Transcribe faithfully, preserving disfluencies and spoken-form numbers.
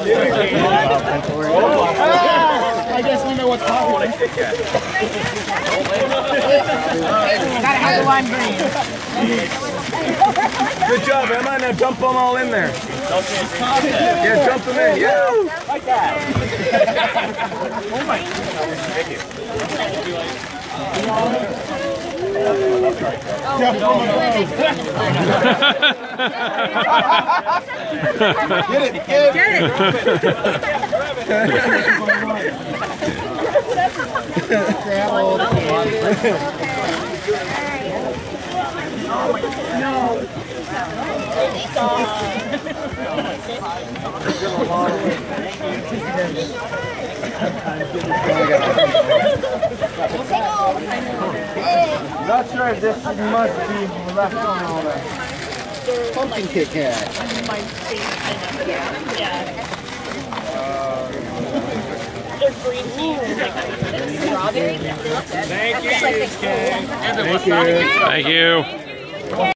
I guess we know what's happening. Gotta have the lime green. Good job, Emma. Now dump them all in there. Yeah, dump them in. Yeah. Like that. Oh my. Thank you. Get it, get it. Get Not sure if this must be left on all that. Pumpkin Kit Kat. Yeah. Yeah. There's green tea. Strawberry. Thank you. Thank you. Thank you.